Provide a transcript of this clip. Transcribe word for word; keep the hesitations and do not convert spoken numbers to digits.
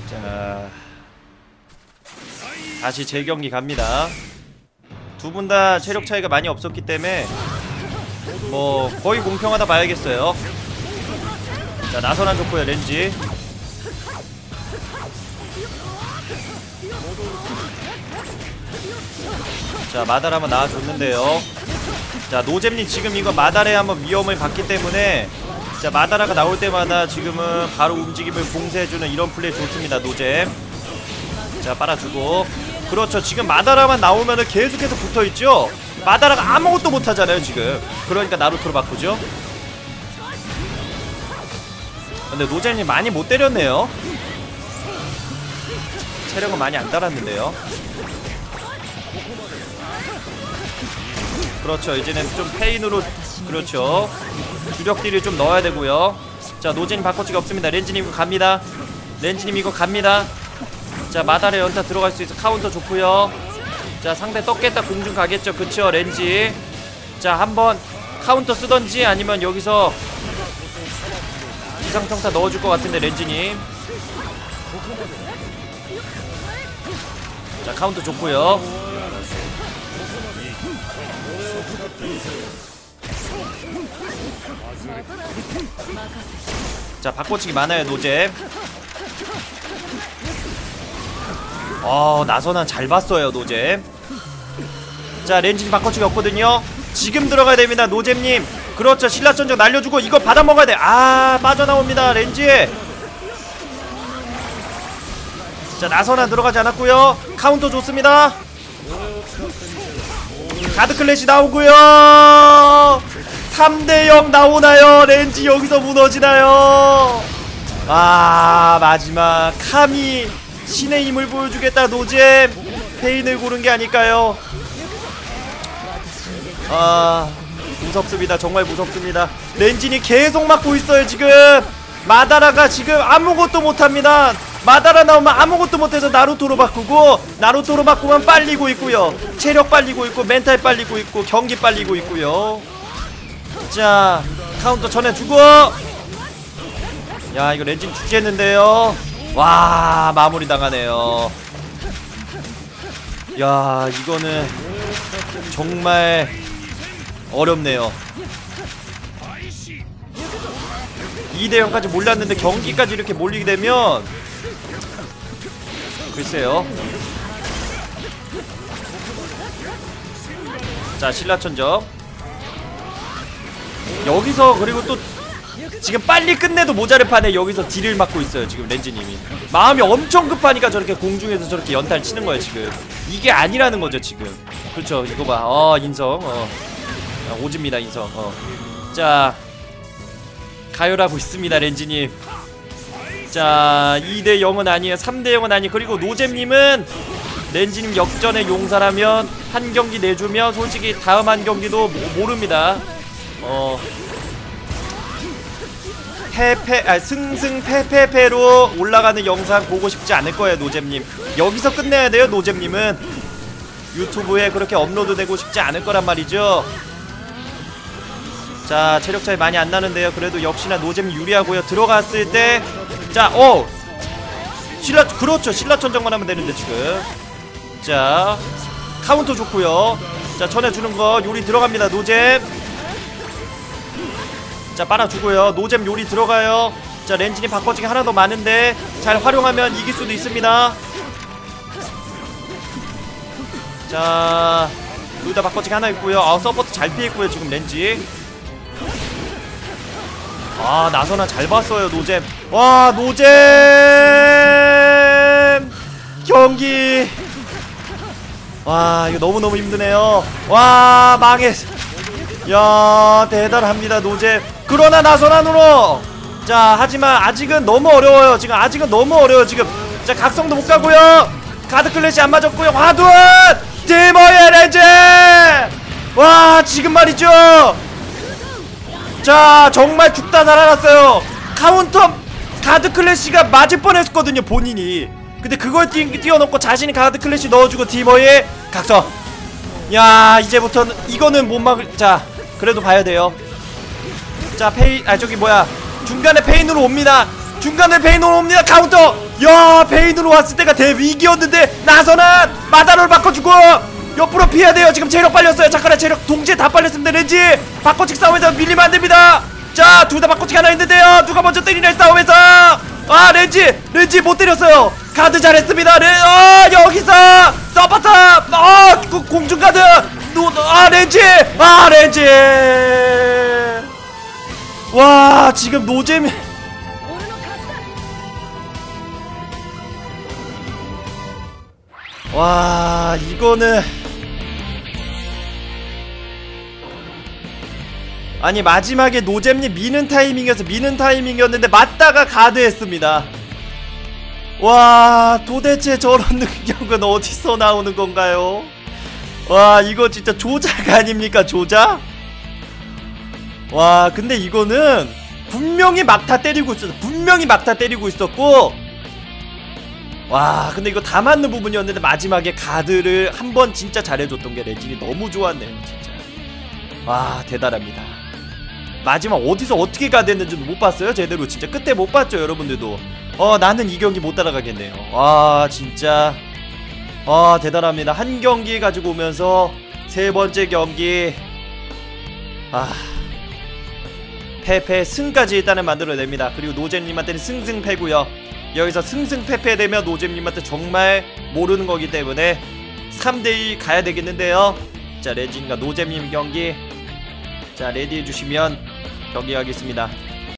자, 다시 재경기 갑니다. 두 분 다 체력 차이가 많이 없었기 때문에 뭐 거의 공평하다 봐야겠어요. 자, 나선한 좋고요. 렌지. 자, 마달 한번 나와줬는데요. 자, 노잼님 지금 이거 마달에 한번 위험을 받기 때문에 자, 마다라가 나올 때마다 지금은 바로 움직임을 봉쇄해주는 이런 플레이 좋습니다. 노잼. 자, 빨아주고. 그렇죠. 지금 마다라만 나오면은 계속해서 붙어있죠. 마다라가 아무것도 못하잖아요 지금. 그러니까 나루토로 바꾸죠. 근데 노잼님 많이 못 때렸네요. 체력은 많이 안 달았는데요. 그렇죠. 이제는 좀 페인으로. 그렇죠. 주력 딜을 좀 넣어야 되고요. 자, 노잼님 바꿔치기 없습니다. 렌즈님 이거 갑니다. 렌즈님 이거 갑니다. 자, 마달에 연타 들어갈 수 있어. 카운터 좋고요. 자, 상대 떴겠다. 공중 가겠죠. 그쵸. 렌지. 자, 한번 카운터 쓰던지 아니면 여기서 기상평타 넣어줄 것 같은데 렌즈님. 자, 카운터 좋고요. 자, 바꿔치기 많아요 노잼. 어, 나선한 잘 봤어요 노잼. 자, 렌즈님 바꿔치기 없거든요. 지금 들어가야 됩니다 노잼님. 그렇죠. 신라전적 날려주고 이거 받아먹어야 돼. 아, 빠져나옵니다 렌즈. 자, 나선한 들어가지 않았고요. 카운터 좋습니다. 가드클래시 나오고요. 삼 대 영 나오나요? 렌지 여기서 무너지나요? 아, 마지막 카미 신의 힘을 보여주겠다. 노잼 페인을 고른 게 아닐까요? 아, 무섭습니다. 정말 무섭습니다. 렌진이 계속 막고 있어요 지금. 마다라가 지금 아무것도 못합니다. 마다라 나오면 아무것도 못해서 나루토로 바꾸고, 나루토로 바꾸면 빨리고 있고요. 체력 빨리고 있고, 멘탈 빨리고 있고, 경기 빨리고 있고요. 자, 카운터 전해주고. 야, 이거 렌진 죽겠는데요. 와, 마무리 당하네요. 야, 이거는 정말 어렵네요. 이 대 영까지 몰랐는데 경기까지 이렇게 몰리게 되면 글쎄요. 자, 신라천적 여기서. 그리고 또 지금 빨리 끝내도 모자를 파네. 여기서 딜을 맞고 있어요 지금 렌즈님이. 마음이 엄청 급하니까 저렇게 공중에서 저렇게 연타를 치는 거예요 지금. 이게 아니라는 거죠 지금. 그렇죠. 이거 봐. 어, 인성. 어, 오집니다 인성. 어. 자, 가열하고 있습니다 렌즈님. 자, 이 대 영은 아니에요. 삼 대 영은 아니. 그리고 노잼님은 렌즈님 역전의 용사라면 한 경기 내주면 솔직히 다음 한 경기도 모릅니다. 어, 패패, 아, 승승패패패로 올라가는 영상 보고 싶지 않을 거예요 노잼님. 여기서 끝내야 돼요 노잼님은. 유튜브에 그렇게 업로드 되고 싶지 않을 거란 말이죠. 자, 체력 차이 많이 안 나는데요. 그래도 역시나 노잼 유리하고요. 들어갔을 때, 자, 어, 신라, 그렇죠. 신라천정만 하면 되는데 지금. 자, 카운터 좋고요. 자, 전해주는 거 요리 들어갑니다 노잼. 자, 빨아주고요. 노잼 요리 들어가요. 자, 렌진이 바꿔치기 하나 더 많은데 잘 활용하면 이길 수도 있습니다. 자, 둘 다 바꿔치기 하나 있고요. 아, 서포트 잘 피했고요 지금 렌지. 아, 나선아 잘 봤어요 노잼. 와, 노잼 경기. 와, 이거 너무너무 힘드네요. 와, 망했. 야, 대단합니다 노잼. 그러나 나선안으로. 자, 하지만 아직은 너무 어려워요 지금. 아직은 너무 어려워요 지금. 자, 각성도 못 가고요. 가드 클래시 안 맞았고요. 화둔 디모의 렌즈. 와, 지금 말이죠. 자, 정말 죽다 살아났어요. 카운터 가드 클래시가 맞을 뻔했거든요 본인이. 근데 그걸 띄, 띄워놓고 자신이 가드 클래시 넣어주고 디머의 각성. 야, 이제부터는 이거는 못 막을. 자, 그래도 봐야 돼요. 자, 페인, 아 저기 뭐야, 중간에 페인으로 옵니다. 중간에 페인으로 옵니다. 카운터 야 베인으로 왔을 때가 대위기였는데 나서는 마다로를 바꿔주고 옆으로 피해야 돼요. 지금 체력 빨렸어요. 잠깐만 체력 동시에 다 빨렸습니다. 렌지 바꿔치기 싸움에서 밀리면 안됩니다. 자 둘 다 바꿔치기 하나 있는데요. 누가 먼저 때리냐 싸움에서 아 렌지 렌지 못 때렸어요. 가드 잘했습니다. 렌, 어 여기서 서버탑 어 그 공중 가드 노, 아 렌지 아 렌지 와 지금 노잼이 와 이거는 아니 마지막에 노잼님 미는 타이밍이어서 미는 타이밍이었는데 맞다가 가드했습니다. 와 도대체 저런 능력은 어디서 나오는 건가요? 와 이거 진짜 조작 아닙니까 조작? 와 근데 이거는 분명히 막타 때리고 있었어. 분명히 막타 때리고 있었고 와 근데 이거 다 맞는 부분이었는데 마지막에 가드를 한번 진짜 잘해줬던 게 레진이 너무 좋았네요 진짜. 와 대단합니다. 마지막 어디서 어떻게 가드했는지도 못 봤어요 제대로. 진짜 끝에 못 봤죠 여러분들도. 어 나는 이 경기 못 따라가겠네요. 와 진짜 아 대단합니다. 한 경기 가지고 오면서 세 번째 경기 아 패패 승까지 일단은 만들어냅니다. 그리고 노잼님한테는 승승패고요. 여기서 승승패패 되면 노잼님한테 정말 모르는 거기 때문에 삼 대 일 가야 되겠는데요. 자 레진과 노잼님 경기 자 레디 해주시면 경기하겠습니다.